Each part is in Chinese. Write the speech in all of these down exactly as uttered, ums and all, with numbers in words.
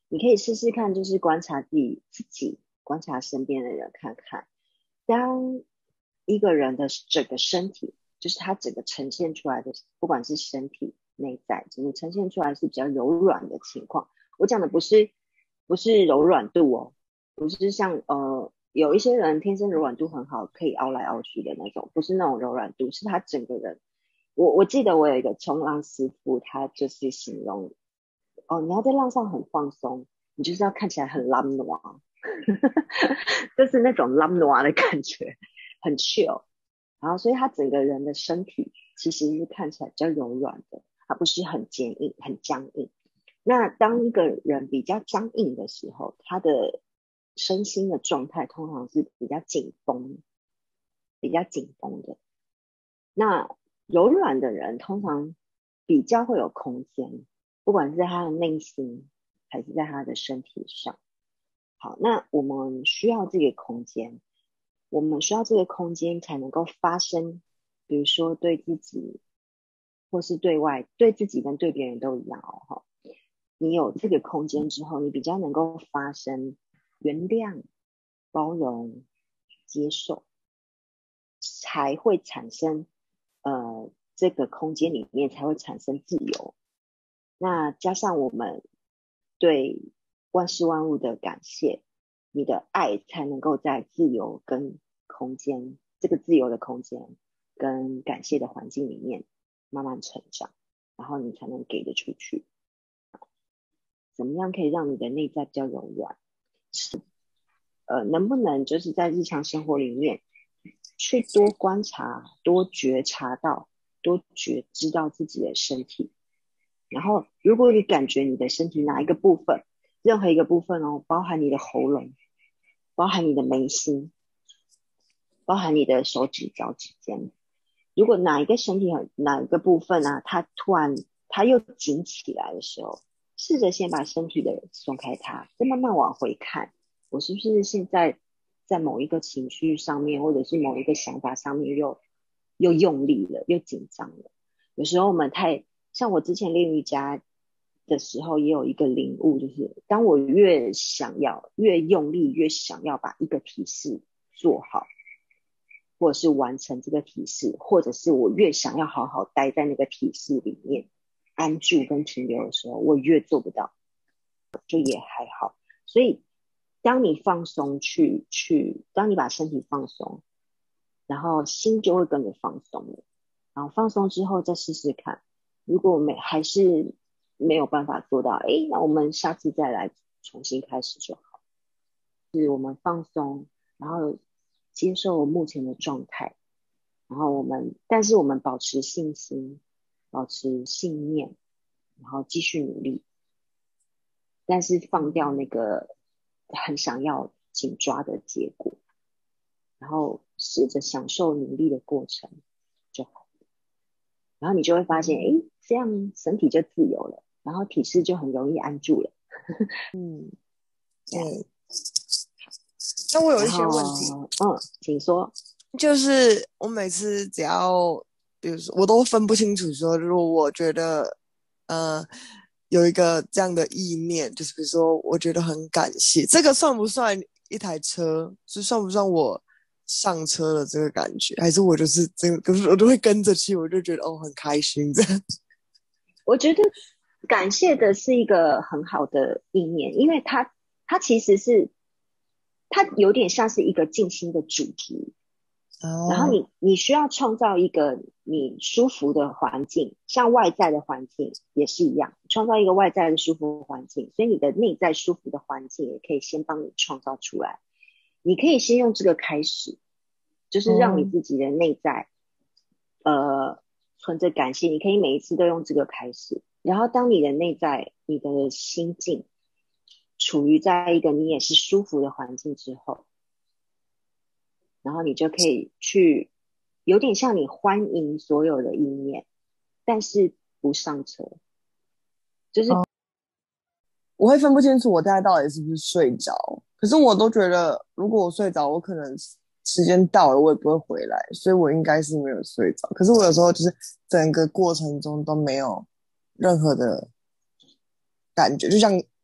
你可以试试看，就是观察自己自己，观察身边的人，看看当一个人的整个身体，就是他整个呈现出来的，不管是身体内在，整个呈现出来是比较柔软的情况。我讲的不是不是柔软度哦，不是像呃有一些人天生柔软度很好，可以凹来凹去的那种，不是那种柔软度，是他整个人。我我记得我有一个冲浪师傅，他就是形容哦，你要在浪上很放松，你就是要看起来很 lam noir， 就是那种 lam noir 的感觉，很 chill。然后所以他整个人的身体其实是看起来比较柔软的，而不是很坚硬、很僵硬。那当一个人比较僵硬的时候，他的身心的状态通常是比较紧绷、比较紧绷的。那柔软的人通常比较会有空间，不管是在他的内心还是在他的身体上。好，那我们需要这个空间，我们需要这个空间才能够发生，比如说对自己或是对外，对自己跟对别人都一样哦。你有这个空间之后，你比较能够发生原谅、包容、接受，才会产生呃这个空间里面才会产生自由。那加上我们对万事万物的感谢，你的爱才能够在自由跟空间，这个自由的空间跟感谢的环境里面慢慢成长，然后你才能给得出去。怎么样可以让你的内在比较柔软？呃，能不能就是在日常生活里面去多观察、多觉察到、多觉知道自己的身体？然后，如果你感觉你的身体哪一个部分，任何一个部分哦，包含你的喉咙，包含你的眉心，包含你的手指、脚趾间，如果哪一个身体很哪一个部分啊，它突然它又紧起来的时候，试着先把身体的松开它，再慢慢往回看，我是不是现在在某一个情绪上面，或者是某一个想法上面又又用力了，又紧张了。有时候我们太像我之前练瑜伽的时候，也有一个领悟，就是当我越想要越用力，越想要把一个体式做好，或者是完成这个体式，或者是我越想要好好待在那个体式里面安住跟停留的时候，我越做不到，就也还好。所以当你放松去去，当你把身体放松，然后心就会跟着放松了。然后放松之后再试试看，如果没还是没有办法做到，诶，那我们下次再来重新开始就好。是我们放松，然后接受目前的状态，然后我们但是我们保持信心，保持信念，然后继续努力，但是放掉那个很想要紧抓的结果，然后试着享受努力的过程就好。然后你就会发现，诶，这样身体就自由了，然后体式就很容易安住了。 嗯，对。那我有一些问题， 嗯，请说。 就是我每次只要，比如说，我都分不清楚说，如果我觉得，呃，有一个这样的意念，就是比如说，我觉得很感谢，这个算不算一台车？是算不算我上车了这个感觉？还是我就是真的，可是我都会跟着去，我就觉得哦很开心这样。 我觉得感谢的是一个很好的意念，因为它它其实是它有点像是一个静心的主题，然后哦， 你你需要创造一个你舒服的环境，像外在的环境也是一样，创造一个外在的舒服环境，所以你的内在舒服的环境也可以先帮你创造出来。你可以先用这个开始，就是让你哦， 自己的内在呃存着感谢，你可以每一次都用这个开始，然后当你的内在你的心境处于在一个你也是舒服的环境之后，然后你就可以去有点像你欢迎所有的意念，但是不上车，就是我会分不清楚我现在到底是不是睡着，可是我都觉得，如果我睡着，我可能时间到了，我也不会回来，所以我应该是没有睡着。可是我有时候就是整个过程中都没有任何的感觉，就像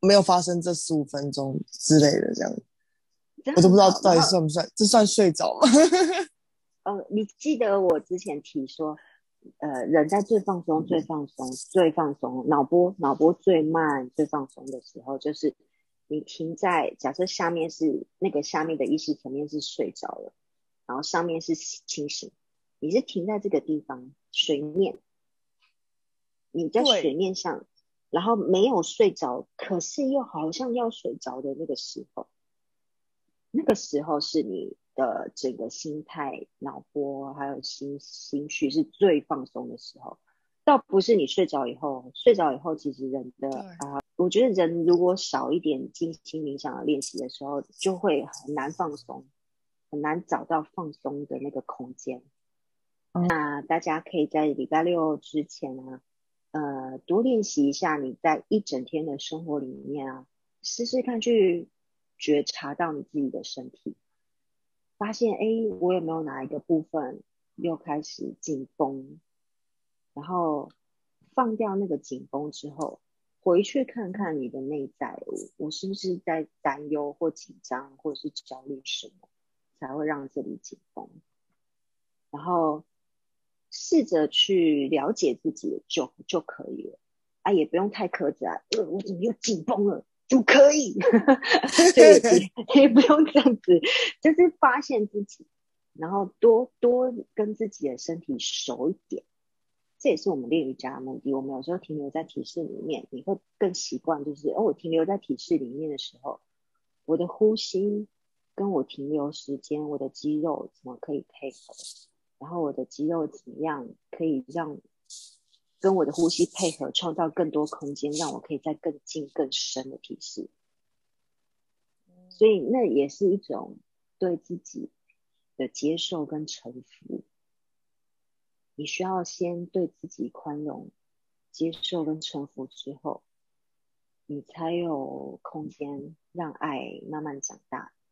没有发生这十五分钟之类的这样，我都不知道这很好。 到底然后算不算，这算睡着吗？ 呃，你记得我之前提说，呃，人在最放松、最放松、最放松，脑波脑波最慢、最放松的时候，就是你停在假设下面是那个下面的意识层面是睡着了，然后上面是清醒，你是停在这个地方水面，你在水对， 面上，然后没有睡着，可是又好像要睡着的那个时候。那个时候是你的整个心态、脑波还有心心绪是最放松的时候，倒不是你睡着以后。睡着以后，其实人的对， 啊、呃我觉得人如果少一点静心冥想的练习的时候，就会很难放松，很难找到放松的那个空间。 嗯， 那大家可以在礼拜六之前啊，呃，多练习一下你在一整天的生活里面啊，试试看去觉察到你自己的身体。发现哎，诶我有没有哪一个部分又开始紧绷？然后放掉那个紧绷之后，回去看看你的内在，我我是不是在担忧或紧张，或者是焦虑什么，才会让这里紧绷？然后试着去了解自己就就可以了。啊，也不用太苛责啊，呃，我怎么又紧绷了？怎么可以？就也不也不用这样子，就是发现自己，然后多多跟自己的身体熟一点。这也是我们练瑜伽的目的。我们有时候停留在体式里面，你会更习惯，就是哦，我停留在体式里面的时候，我的呼吸跟我停留时间，我的肌肉怎么可以配合？然后我的肌肉怎么样可以让跟我的呼吸配合，创造更多空间，让我可以在更近更深的体式。所以那也是一种对自己的接受跟臣服。你需要先对自己宽容、接受跟臣服之后，你才有空间让爱慢慢长大。